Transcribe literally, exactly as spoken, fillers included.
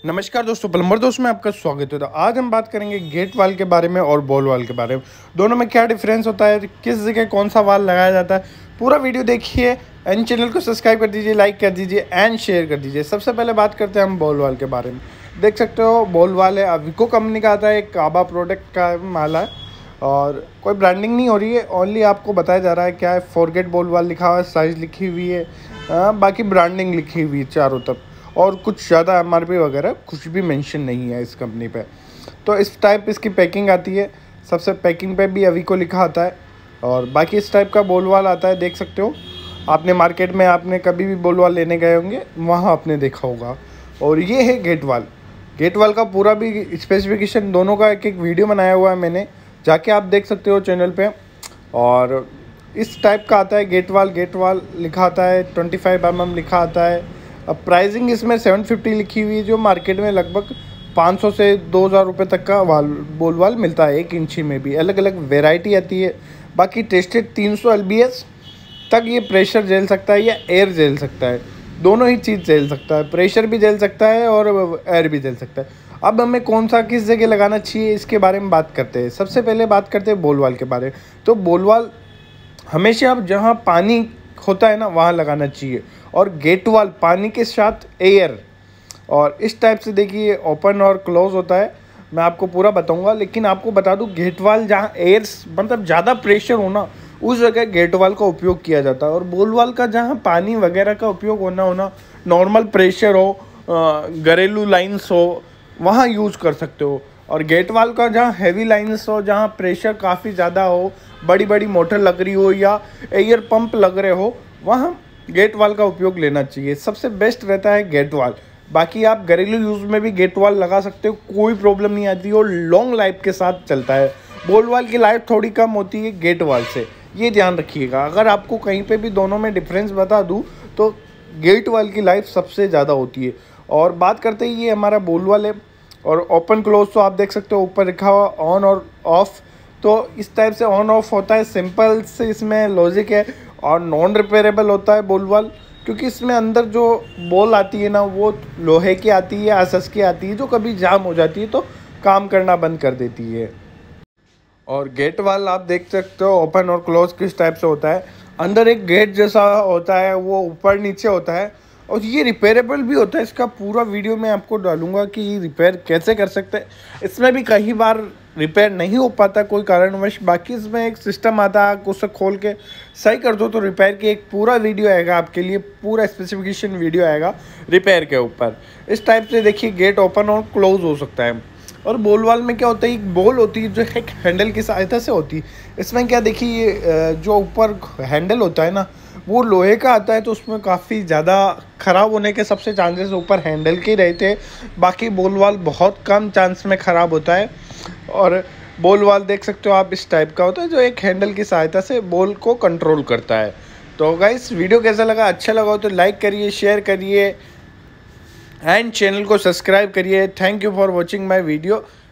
नमस्कार दोस्तों, प्लम्बर दोस्त में आपका स्वागत है। तो आज हम बात करेंगे गेट वाल के बारे में और बॉल वाल के बारे में। दोनों में क्या डिफरेंस होता है, किस जगह कौन सा वाल लगाया जाता है, पूरा वीडियो देखिए एंड चैनल को सब्सक्राइब कर दीजिए, लाइक कर दीजिए एंड शेयर कर दीजिए। सबसे पहले बात करते हैं हम बॉल वाल के बारे में। देख सकते हो बॉल वाल है, अविको कंपनी का आता है, एक काबा प्रोडक्ट का माल है और कोई ब्रांडिंग नहीं हो रही है, ओनली आपको बताया जा रहा है क्या है। फॉरगेट बॉल वाल लिखा हुआ है, साइज़ लिखी हुई है, आ, बाकी ब्रांडिंग लिखी हुई है चारों तरफ, और कुछ ज़्यादा एम आर पी वगैरह कुछ भी मेंशन नहीं है इस कंपनी पे। तो इस टाइप इसकी पैकिंग आती है, सबसे पैकिंग पे भी अविको लिखा आता है और बाकी इस टाइप का बॉल वाल आता है। देख सकते हो आपने मार्केट में, आपने कभी भी बॉल वाल लेने गए होंगे वहाँ आपने देखा होगा। और ये है गेट वाल। गेट वाल का पूरा भी स्पेसिफिकेशन दोनों का एक एक वीडियो बनाया हुआ है मैंने, जाके आप देख सकते हो चैनल पे। और इस टाइप का आता है गेट वाल। गेट वाल लिखा आता है, ट्वेंटी फाइव एम एम लिखा आता है। अब प्राइसिंग इसमें सेवन फिफ्टी लिखी हुई है, जो मार्केट में लगभग पाँच सौ से दो हज़ार रुपये तक का वाल बॉल वाल मिलता है। एक इंची में भी अलग अलग वेराइटी आती है। बाकी टेस्टेड तीन सौ एल बी एस तक ये प्रेशर झेल सकता है या एयर झेल सकता है, दोनों ही चीज़ झेल सकता है। प्रेशर भी झेल सकता है और एयर भी झेल सकता है। अब हमें कौन सा किस जगह लगाना चाहिए इसके बारे में बात करते हैं। सबसे पहले बात करते हैं बॉल वाल के बारे में। तो बॉल वाल हमेशा आप जहाँ पानी होता है ना वहाँ लगाना चाहिए, और गेट वाल पानी के साथ एयर। और इस टाइप से देखिए ओपन और क्लोज होता है, मैं आपको पूरा बताऊंगा। लेकिन आपको बता दूं गेट वाल जहाँ एयर मतलब ज़्यादा प्रेशर हो ना उस जगह गेट वाल का उपयोग किया जाता है, और बॉल वाल का जहाँ पानी वगैरह का उपयोग होना होना नॉर्मल प्रेशर हो, घरेलू लाइन्स हो, वहाँ यूज़ कर सकते हो। और गेट वाल का जहाँ हैवी लाइन्स हो, जहाँ प्रेशर काफ़ी ज़्यादा हो, बड़ी बड़ी मोटर लग रही हो या एयर पंप लग रहे हो, वहाँ गेट वाल का उपयोग लेना चाहिए। सबसे बेस्ट रहता है गेट वाल। बाकी आप घरेलू यूज़ में भी गेट वाल लगा सकते हो, कोई प्रॉब्लम नहीं आती, और लॉन्ग लाइफ के साथ चलता है। बॉल वाल की लाइफ थोड़ी कम होती है गेट वाल से, ये ध्यान रखिएगा। अगर आपको कहीं पे भी दोनों में डिफरेंस बता दूँ तो गेट वाल की लाइफ सबसे ज़्यादा होती है। और बात करते ही ये हमारा बॉल वाल है, और ओपन क्लोज तो आप देख सकते हो ऊपर लिखा हुआ ऑन और ऑफ। तो इस टाइप से ऑन ऑफ होता है, सिंपल से इसमें लॉजिक है। और नॉन रिपेयरेबल होता है बॉल वाल, क्योंकि इसमें अंदर जो बॉल आती है ना वो लोहे की आती है, एसएस की आती है, जो कभी जाम हो जाती है तो काम करना बंद कर देती है। और गेट वाल आप देख सकते हो ओपन और क्लोज किस टाइप से होता है। अंदर एक गेट जैसा होता है, वो ऊपर नीचे होता है, और ये रिपेयरेबल भी होता है। इसका पूरा वीडियो मैं आपको डालूंगा कि रिपेयर कैसे कर सकते हैं। इसमें भी कई बार रिपेयर नहीं हो पाता कोई कारणवश, बाकी इसमें एक सिस्टम आता है, उसे खोल के सही कर दो तो रिपेयर की एक पूरा वीडियो आएगा आपके लिए, पूरा स्पेसिफिकेशन वीडियो आएगा रिपेयर के ऊपर। इस टाइप से देखिए गेट ओपन और क्लोज हो सकता है। और बॉल वाल में क्या होता है, एक बॉल होती है जो एक हैंडल की सहायता से होती है। इसमें क्या देखिए, जो ऊपर हैंडल होता है ना वो लोहे का आता है, तो उसमें काफ़ी ज़्यादा ख़राब होने के सबसे चांसेस ऊपर हैंडल के रहते हैं। बाकी बॉल वाल बहुत कम चांस में ख़राब होता है। और बॉल वाल देख सकते हो आप इस टाइप का होता है, जो एक हैंडल की सहायता से बॉल को कंट्रोल करता है। तो गाइस वीडियो कैसा लगा, अच्छा लगा हो तो लाइक करिए, शेयर करिए एंड चैनल को सब्सक्राइब करिए। Thank you for watching my video.